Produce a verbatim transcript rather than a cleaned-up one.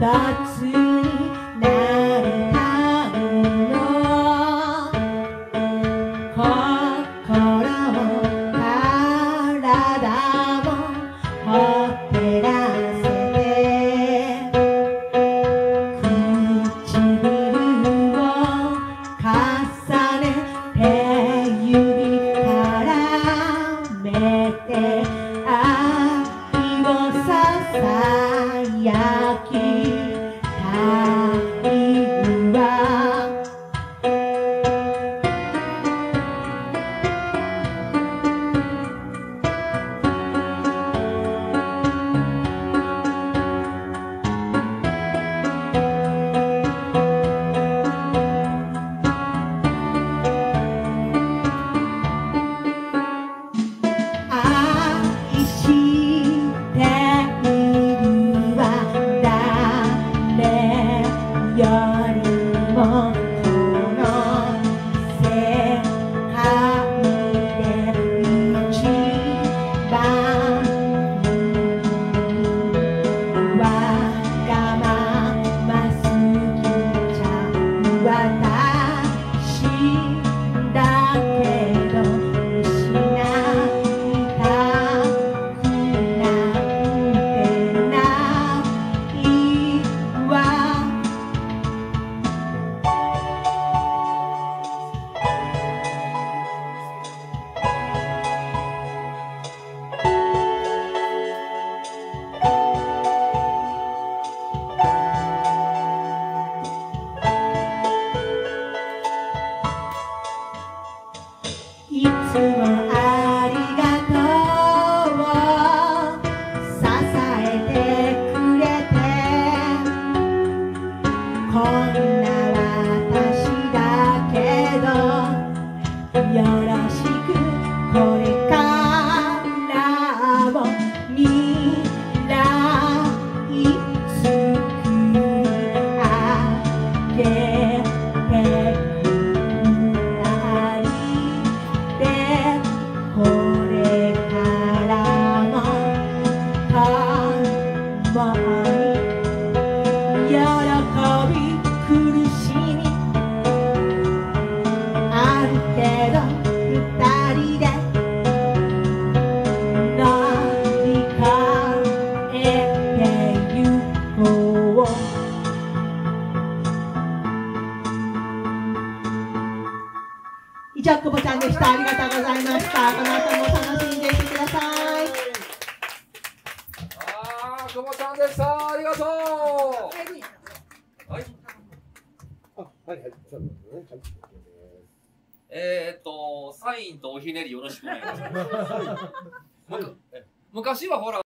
つになるための心も体もほてらせて唇を重ね手指絡めて愛をささやきたいわ愛しているわ誰よりもこの世界で一番わがまますぎちゃう私だけど失いたくなんてないわいつもありがとう支えてくれてこんな私だけどよろしくこれからも未来作り上げてこれからも共に喜び苦しみあるけど二人で乗り越えてゆこう以上、久保ちゃんでした。ありがとうございました。この後も楽しんでいってください。 ああ、久保ちゃんでした。ありがとう。はい。 あ、はいはい。そうですね。はい。 えっと、サインとおひねりよろしくお願いします。昔はほら。